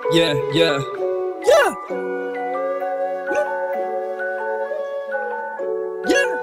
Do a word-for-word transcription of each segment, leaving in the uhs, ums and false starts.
Yeah, yeah, yeah, yeah.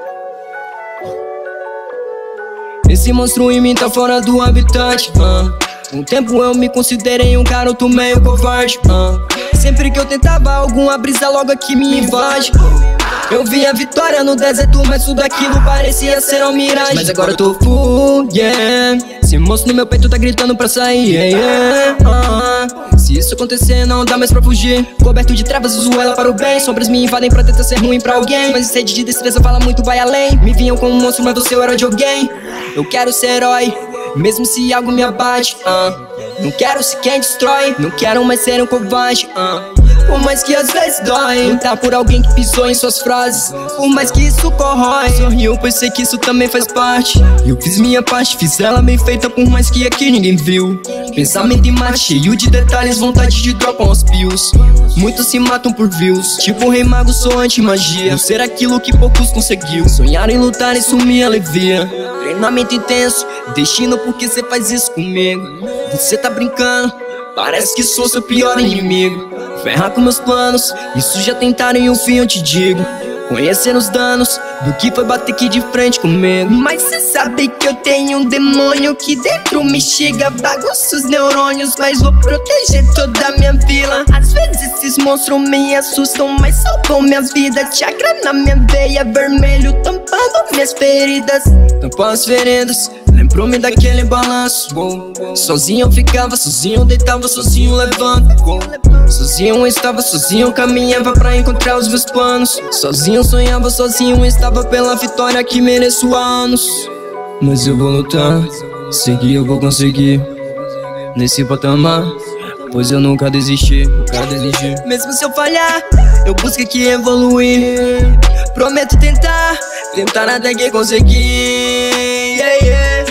Esse monstro em mim tá fora do habitat. uh. Um tempo eu me considerei um garoto meio covarde. uh. Sempre que eu tentava alguma brisa logo aqui me invade. Eu vi a vitória no deserto, mas tudo aquilo parecia ser uma miragem. Mas agora eu tô full, yeah. Esse monstro no meu peito tá gritando pra sair, yeah, yeah. uh. Se isso acontecer não dá mais pra fugir. Coberto de trevas uso ela para o bem. Sombras me invadem pra tentar ser ruim pra alguém, mas sede de destreza fala muito, vai além. Me vinham como um monstro, mas você é o herói de alguém. Eu quero ser herói, mesmo se algo me abate. uh. Não quero ser quem destrói, não quero mais ser um covarde. uh. Por mais que às vezes dói lutar por alguém que pisou em suas frases, por mais que isso corrói. Sorriu, pois sei que isso também faz parte. Eu fiz minha parte, fiz ela bem feita, por mais que aqui ninguém viu. Pensamento em mate, cheio de detalhes, vontade de dropar uns pills. Muitos se matam por views, tipo um rei mago, sou anti-magia. Não ser aquilo que poucos conseguiu. Sonhar em lutar, isso me alivia. Treinamento intenso, destino porque cê faz isso comigo. Você tá brincando, parece que sou seu pior inimigo. Ferrar com meus planos, isso já tentaram e o fim eu te digo. Conhecer os danos do que foi bater aqui de frente comigo. Mas cê sabe que eu tenho um demônio que dentro me chega, bagunça os neurônios, mas vou proteger toda a minha vila. Às vezes esses monstros me assustam, mas salvam minha vida. Chakra na minha veia, vermelho tampando minhas feridas. Tampando as feridas, lembrou-me daquele balanço. Sozinho eu ficava, sozinho eu deitava, sozinho levando. Sozinho eu estava, sozinho eu caminhava pra encontrar os meus planos. Sozinho eu sonhava, sozinho eu estava pela vitória que mereço há anos. Mas eu vou lutar, seguir eu vou conseguir. Nesse patamar, pois eu nunca desisti, nunca desisti. Mesmo se eu falhar, eu busco aqui evoluir. Prometo tentar, tentar até que conseguir. Yeah, yeah.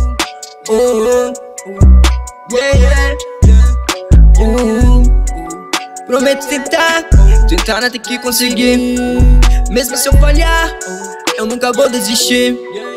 Uh, uh. Yeah, yeah. Uh, uh. Prometo tentar, tentar até que conseguir. Mesmo se eu falhar, eu nunca vou desistir.